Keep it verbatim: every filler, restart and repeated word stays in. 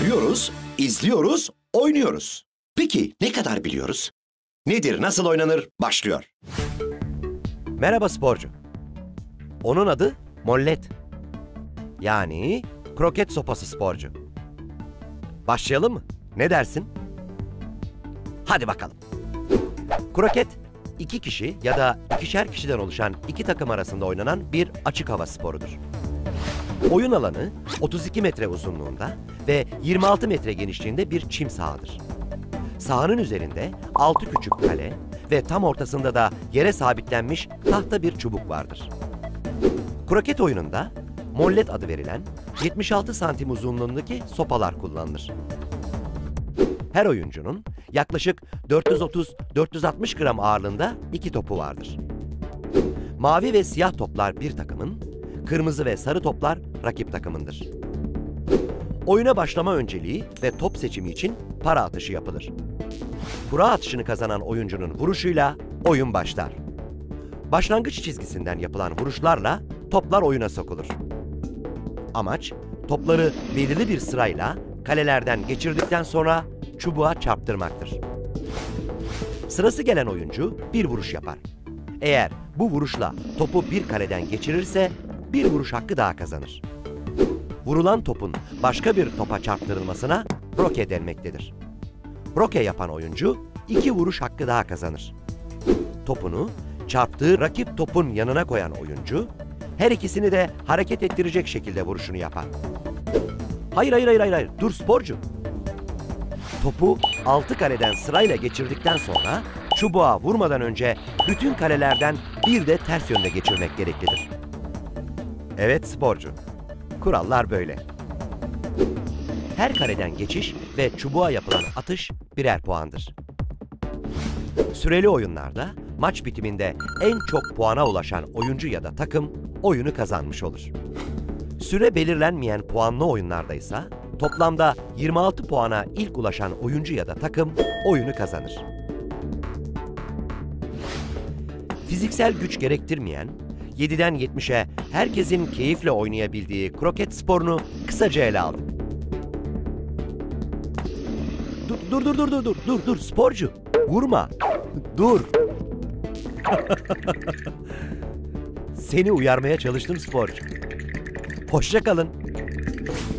Duyuyoruz, izliyoruz, oynuyoruz. Peki ne kadar biliyoruz? Nedir, nasıl oynanır? Başlıyor. Merhaba sporcu. Onun adı mollet. Yani kroket sopası sporcu. Başlayalım mı? Ne dersin? Hadi bakalım. Kroket, iki kişi ya da ikişer kişiden oluşan iki takım arasında oynanan bir açık hava sporudur. Oyun alanı otuz iki metre uzunluğunda ve yirmi altı metre genişliğinde bir çim sahadır. Sahanın üzerinde altı küçük kale ve tam ortasında da yere sabitlenmiş tahta bir çubuk vardır. Kroket oyununda mollet adı verilen yetmiş altı santim uzunluğundaki sopalar kullanılır. Her oyuncunun yaklaşık dört yüz otuz dört yüz altmış gram ağırlığında iki topu vardır. Mavi ve siyah toplar bir takımın, kırmızı ve sarı toplar rakip takımındır. Oyuna başlama önceliği ve top seçimi için para atışı yapılır. Kura atışını kazanan oyuncunun vuruşuyla oyun başlar. Başlangıç çizgisinden yapılan vuruşlarla toplar oyuna sokulur. Amaç, topları belirli bir sırayla kalelerden geçirdikten sonra çubuğa çarptırmaktır. Sırası gelen oyuncu bir vuruş yapar. Eğer bu vuruşla topu bir kaleden geçirirse bir vuruş hakkı daha kazanır. Vurulan topun başka bir topa çarptırılmasına roke denmektedir. Roke yapan oyuncu iki vuruş hakkı daha kazanır. Topunu çarptığı rakip topun yanına koyan oyuncu her ikisini de hareket ettirecek şekilde vuruşunu yapar. Hayır hayır hayır hayır dur sporcu. Topu altı kaleden sırayla geçirdikten sonra çubuğa vurmadan önce bütün kalelerden bir de ters yönde geçirmek gereklidir. Evet sporcu. Kurallar böyle. Her kaleden geçiş ve çubuğa yapılan atış birer puandır. Süreli oyunlarda maç bitiminde en çok puana ulaşan oyuncu ya da takım oyunu kazanmış olur. Süre belirlenmeyen puanlı oyunlarda ise toplamda yirmi altı puana ilk ulaşan oyuncu ya da takım oyunu kazanır. Fiziksel güç gerektirmeyen, yediden yetmişe herkesin keyifle oynayabildiği kroket sporunu kısaca ele aldık. Dur dur dur dur dur dur dur dur sporcu. Vurma. Dur. Seni uyarmaya çalıştım sporcu. Hoşça kalın.